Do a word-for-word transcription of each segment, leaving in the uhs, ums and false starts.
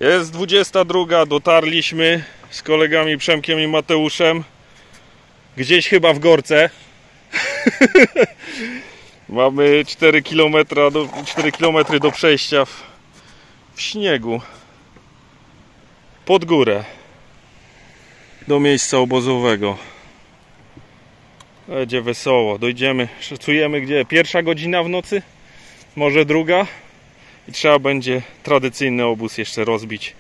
Jest dwudziesta druga, dotarliśmy z kolegami Przemkiem i Mateuszem. Gdzieś chyba w Gorce. Mamy cztery kilometry do, cztery kilometry do przejścia w, w śniegu. Pod górę. Do miejsca obozowego. Będzie wesoło. Dojdziemy, szacujemy gdzie? Pierwsza godzina w nocy? Może druga? I trzeba będzie tradycyjny obóz jeszcze rozbić.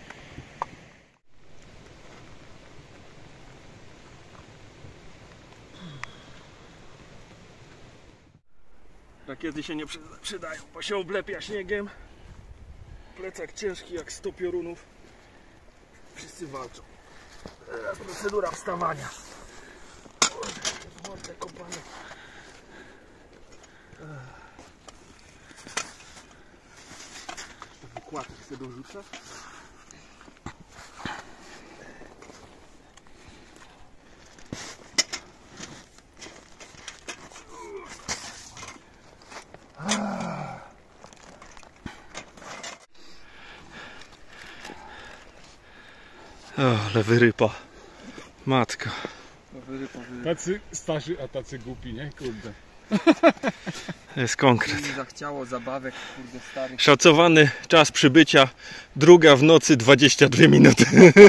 Rakiety się nie przydają, bo się oblepia śniegiem. Plecak ciężki jak sto piorunów. Wszyscy walczą. Teraz procedura wstawania. Mordę kopanie. Wykładek chcę dorzucać. O, ale wyrypa. Matka. Wyrypa, wyrypa. Tacy starzy, a tacy głupi, nie? Kurde. Jest konkret. Mi zachciało zabawek, kurde, starych. Szacowany czas przybycia druga w nocy dwadzieścia dwie minuty.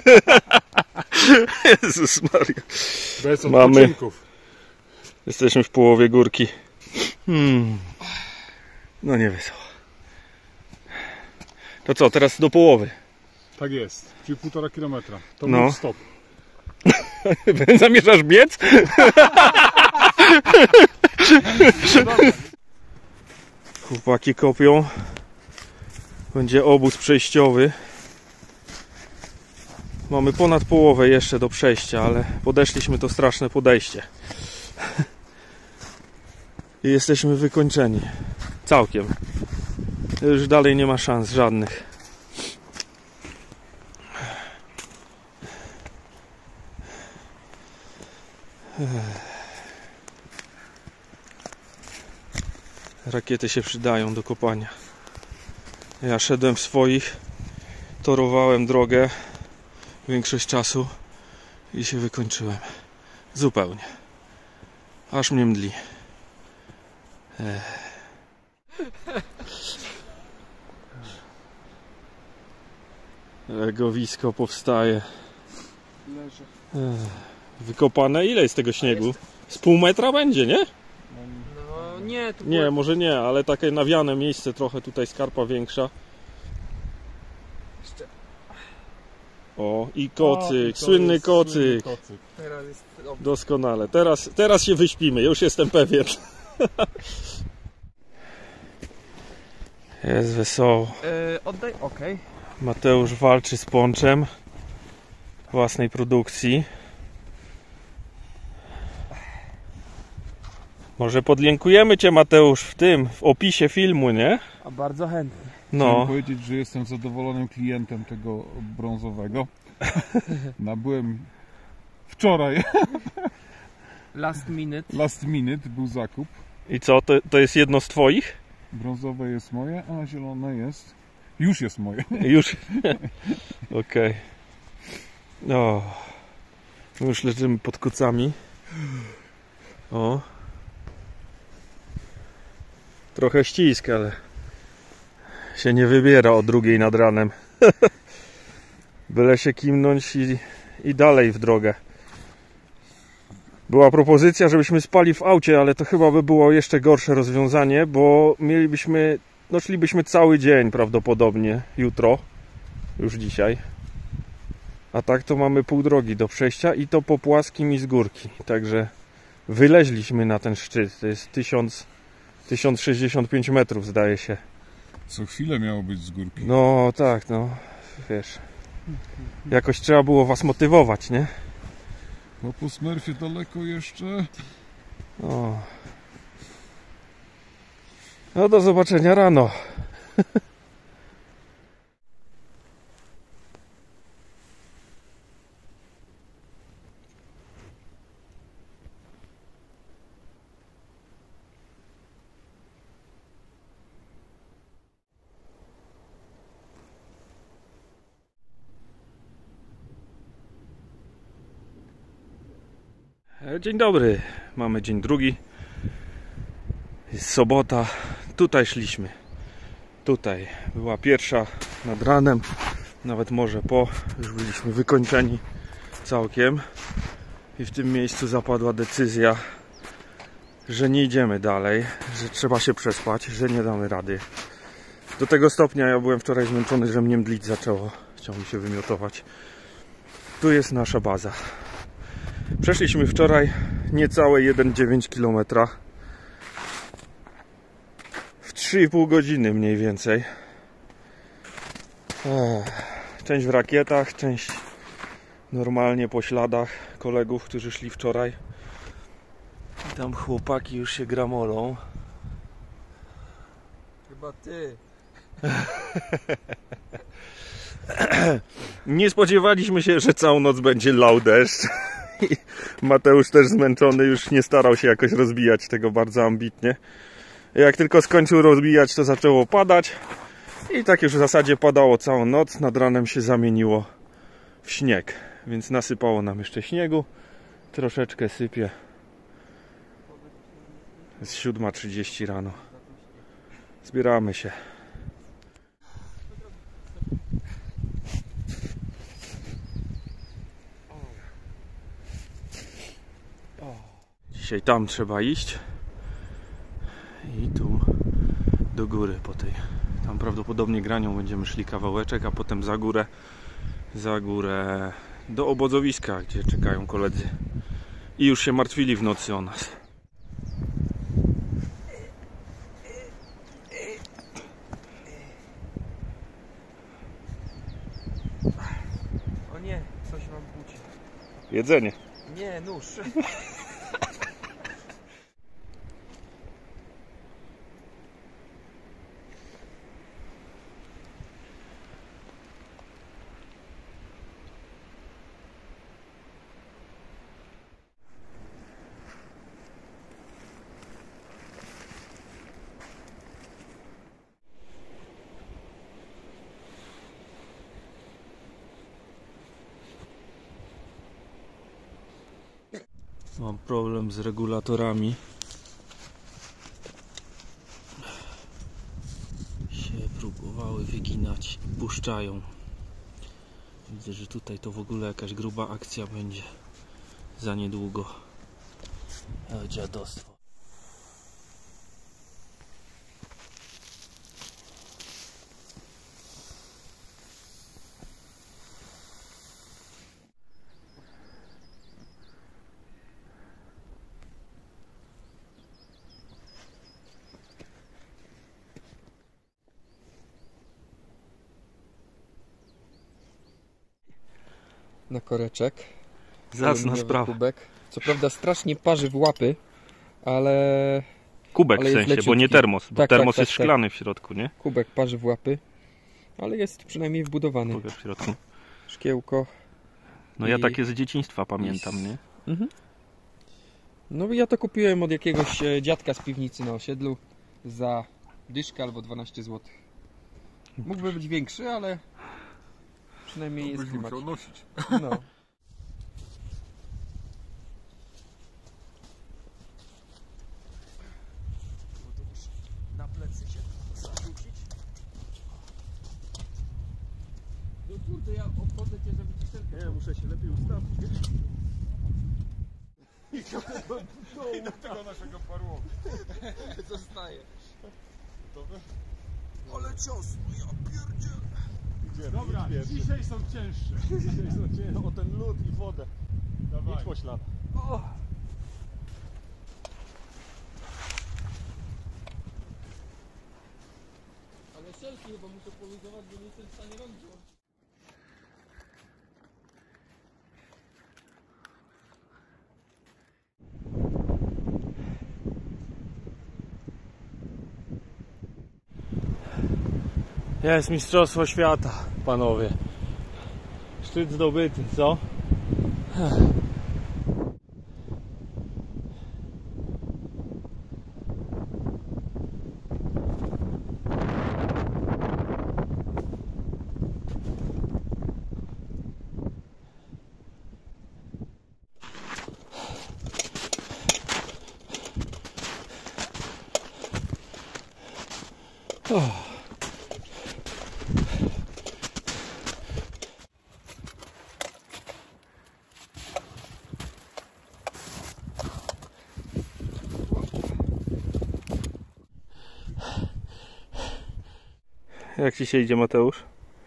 Jezus Maria. Bez Mamy. odpoczynków. Jesteśmy w połowie górki. Hmm. No nie wesoło. To co, teraz do połowy? Tak jest. Czyli półtora kilometra. To No. był stop. Zamierzasz biec? Chłopaki kopią. Będzie obóz przejściowy. Mamy ponad połowę jeszcze do przejścia, ale podeszliśmy to straszne podejście. I jesteśmy wykończeni. Całkiem. Już dalej nie ma szans żadnych. Rakiety się przydają do kopania. Ja szedłem w swoich, torowałem drogę większość czasu i się wykończyłem. Zupełnie. Aż mnie mdli. Ech. Legowisko powstaje. Leży. Ech. Wykopane ile jest tego śniegu? Z pół metra będzie, nie? No nie, tu Nie, było... może nie, ale takie nawiane miejsce, trochę tutaj skarpa większa. Jeszcze. O, i O, kocyk, i to słynny jest kocyk. słynny kocyk. Teraz jest dobrze. Doskonale. Teraz, teraz się wyśpimy, już jestem pewien. Jest wesoło. Yy, oddaj, okej. Mateusz walczy z ponczem własnej produkcji. Może podlinkujemy Cię, Mateusz, w tym, w opisie filmu, nie? A bardzo chętnie. No. Chciałem powiedzieć, że jestem zadowolonym klientem tego brązowego. Nabyłem wczoraj, Last minute. last minute był zakup. I co, to, to jest jedno z Twoich? Brązowe jest moje, a zielone jest... Już jest moje. Już? Okej. Okay. O. Już leżymy pod kocami. O. Trochę ścisk, ale się nie wybiera o drugiej nad ranem. Byle się kimnąć i, i dalej w drogę. Była propozycja, żebyśmy spali w aucie, ale to chyba by było jeszcze gorsze rozwiązanie, bo mielibyśmy, no szlibyśmy cały dzień prawdopodobnie, jutro, już dzisiaj. A tak to mamy pół drogi do przejścia i to po płaskim i z górki. Także wyleźliśmy na ten szczyt. To jest tysiąc sześćdziesiąt pięć metrów, zdaje się. Co chwilę miało być z górki. No tak, no wiesz. Jakoś trzeba było was motywować, nie? No po Smurfie daleko jeszcze. O. No do zobaczenia rano. Dzień dobry, mamy dzień drugi. Jest sobota. Tutaj szliśmy. Tutaj była pierwsza nad ranem, nawet może po. Już byliśmy wykończeni całkiem. I w tym miejscu zapadła decyzja, że nie idziemy dalej, że trzeba się przespać, że nie damy rady. Do tego stopnia ja byłem wczoraj zmęczony, że mnie mdlić zaczęło. Chciał mi się wymiotować. Tu jest nasza baza. Przeszliśmy wczoraj niecałe jeden przecinek dziewięć kilometra w trzy i pół godziny mniej więcej. Część w rakietach, część normalnie po śladach kolegów, którzy szli wczoraj. I tam chłopaki już się gramolą. Chyba ty. Nie spodziewaliśmy się, że całą noc będzie lał deszcz. I Mateusz też zmęczony, już nie starał się jakoś rozbijać tego bardzo ambitnie. Jak tylko skończył rozbijać, to zaczęło padać. I tak już w zasadzie padało całą noc. Nad ranem się zamieniło w śnieg. Więc nasypało nam jeszcze śniegu. Troszeczkę sypie. Jest siódma trzydzieści rano. Zbieramy się. Dzisiaj tam trzeba iść. I tu do góry po tej. Tam prawdopodobnie granią będziemy szli kawałeczek, a potem za górę. Za górę do obozowiska, gdzie czekają koledzy. I już się martwili w nocy o nas. O nie, coś wam buci. Jedzenie. Nie, nóż. Mam problem z regulatorami. Się próbowały wyginać, puszczają. Widzę, że tutaj to w ogóle jakaś gruba akcja będzie za niedługo. O, dziadostwo. Na koreczek. Zacna Aluminiowy sprawa. Kubek. Co prawda strasznie parzy w łapy, ale Kubek ale w jest sensie, bo nie leciutki. termos. Bo Tak, termos tak, jest tak, tak. szklany w środku, nie? kubek parzy w łapy, ale jest przynajmniej wbudowany. Kubek w środku. Szkiełko. No ja I- takie z dzieciństwa pamiętam, nie? Mhm. No ja to kupiłem od jakiegoś e, dziadka z piwnicy na osiedlu za dyszkę albo dwanaście złotych. Mógłby być większy, ale przynajmniej jest Byś klimat. musiał nosić. No. Na plecy się zarzucić. No kurde, ja obchodzę cię, żeby ci Nie, muszę się lepiej ustawić. I do tego naszego parłogu. zostaje. Ale cios, ja pierdzielę. Idziemy, dobra, dzisiaj są cięższe. Dzisiaj są cię o ten lód i wodę. Dawaj. Idź po ślad. O! Ale szelki chyba muszę poluzować, bo nie jestem w stanie rąk wziąć. Jest mistrzostwo świata, panowie. Szczyt zdobyty, co? Jak ci się idzie, Mateusz?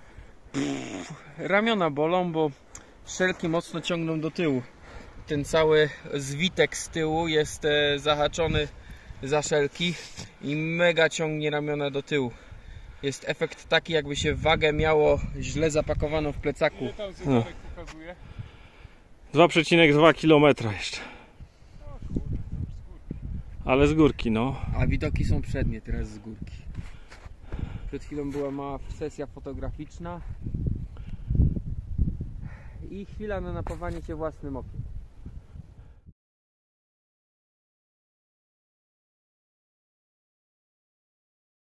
Ramiona bolą, bo szelki mocno ciągną do tyłu. Ten cały zwitek z tyłu jest e, zahaczony za szelki i mega ciągnie ramiona do tyłu. Jest efekt taki, jakby się wagę miało źle zapakowaną w plecaku. Ile tam zegarek pokazuje? dwa przecinek dwa kilometra jeszcze. Ale z górki, no. A widoki są przednie, teraz z górki. Przed chwilą była mała sesja fotograficzna i chwila na napawanie się własnym okiem.